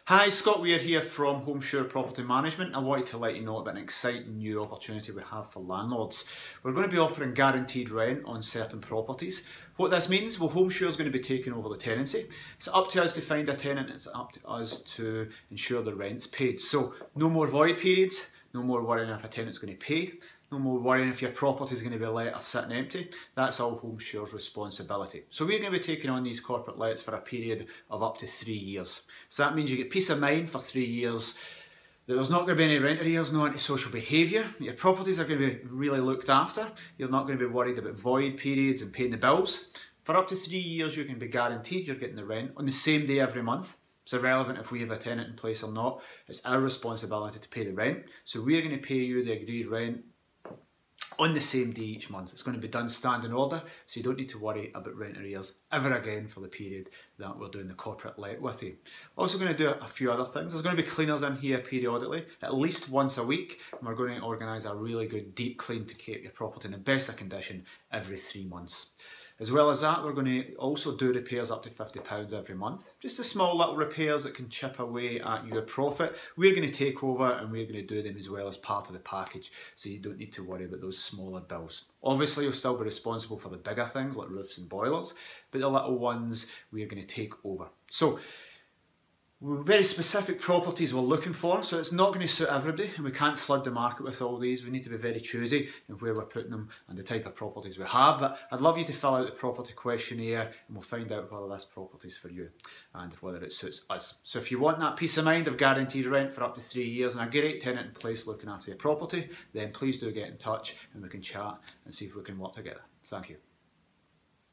Hi, Scott Weir here from HomeSure Property Management. I wanted to let you know about an exciting new opportunity we have for landlords. We're going to be offering guaranteed rent on certain properties. What this means, well, HomeSure is going to be taking over the tenancy. It's up to us to find a tenant, it's up to us to ensure the rent's paid. So no more void periods, no more worrying if a tenant's going to pay, no more worrying if your property is going to be let or sitting empty. That's all HomeSure's responsibility. So we're going to be taking on these corporate lets for a period of up to 3 years. So that means you get peace of mind for 3 years that there's not going to be any rent arrears, no antisocial behaviour. Your properties are going to be really looked after. You're not going to be worried about void periods and paying the bills. For up to 3 years you can be guaranteed you're getting the rent on the same day every month. It's irrelevant if we have a tenant in place or not. It's our responsibility to pay the rent. So we're going to pay you the agreed rent on the same day each month. It's going to be done standing order, so you don't need to worry about rent arrears ever again for the period that we're doing the corporate let with you. Also going to do a few other things. There's going to be cleaners in here periodically, at least once a week, and we're going to organise a really good deep clean to keep your property in the best of condition every 3 months. As well as that, we're going to also do repairs up to £50 every month. Just the small little repairs that can chip away at your profit. We're going to take over and we're going to do them as well as part of the package, so you don't need to worry about those smaller bills. Obviously, you'll still be responsible for the bigger things like roofs and boilers, but the little ones we're going to take over. So, very specific properties we're looking for, so it's not going to suit everybody, and we can't flood the market with all these. We need to be very choosy in where we're putting them and the type of properties we have. But I'd love you to fill out the property questionnaire and we'll find out whether this property is for you and whether it suits us. So if you want that peace of mind of guaranteed rent for up to 3 years and a great tenant in place looking after your property, then please do get in touch and we can chat and see if we can work together. Thank you.